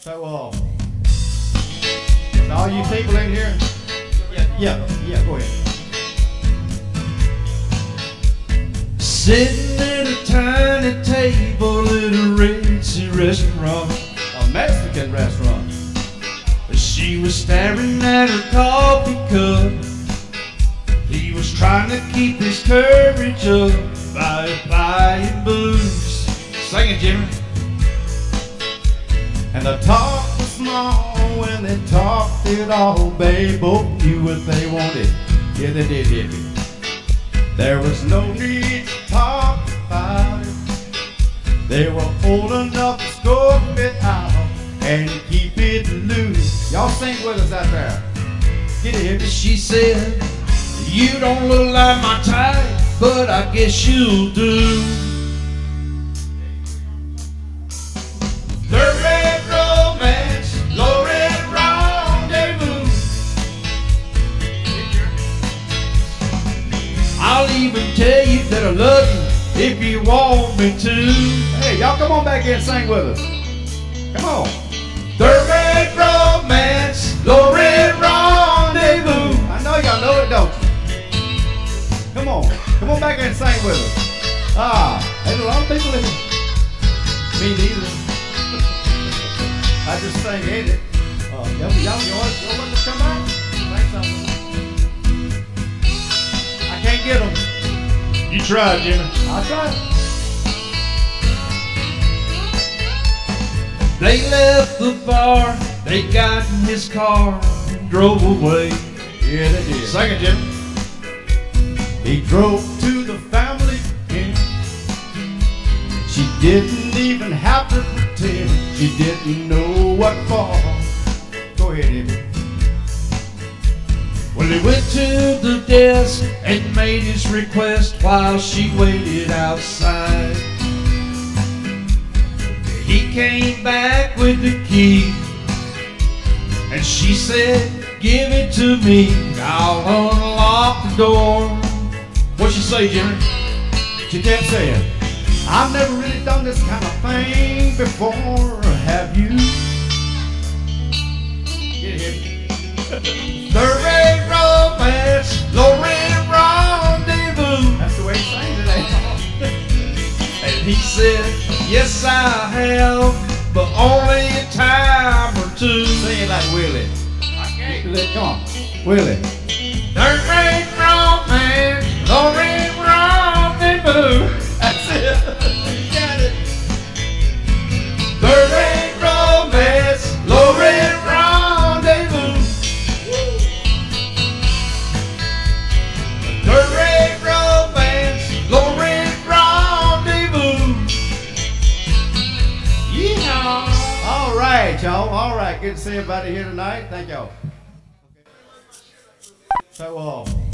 So, all you people in here? Yeah, go ahead. Sitting at a tiny table at a racy restaurant, A Mexican restaurant. she was staring at her coffee cup. He was trying to keep his courage up by buying booze. Sing it, Jimmy. And the talk was small when they talked it all. They both knew what they wanted. Yeah, they did, Hippie. There was no need to talk about it. They were old enough to scope it out and keep it loose. Y'all sing with us out there. Get it, Hippie. She said, "You don't look like my type, but I guess you'll do." The red romance, low red rendezvous. I'll even tell you that I love you if you want me to. Hey, y'all come on back here and sing with us. Come on. The red romance, low red rendezvous. I know y'all know it, don't you? Come on. Come on back here and sing with us. There's a lot of people in here. Me neither. I just sang in it. Y'all want to come back? Sing something. I can't get them. You tried, Jimmy. I'll try. They left the bar, they got in his car and drove away. Yeah, they did. Sing it, Jimmy. He drove to the family inn. She didn't even have to pretend. She didn't know what for. Go ahead, Hippie. Well, he went to the desk and made his request while she waited outside. He came back with the key and she said, "Give it to me, I'll unlock the door." What'd she say, Jimmy? She kept saying, "I've never really done this kind of thing before, have you?" Get it, Hippie. The red romance, low red rendezvous. That's the way he sings it, ain't it? And he said, "Yes, I have, but only a time or two." Sing it like Willie. I can't. Come on, Willie. The red romance, low red rendezvous. That's it. You got it. The red romance, low red rendezvous. The red romance, low red rendezvous. Yeah. All right, y'all. All right. Good to see everybody here tonight. Thank y'all. So,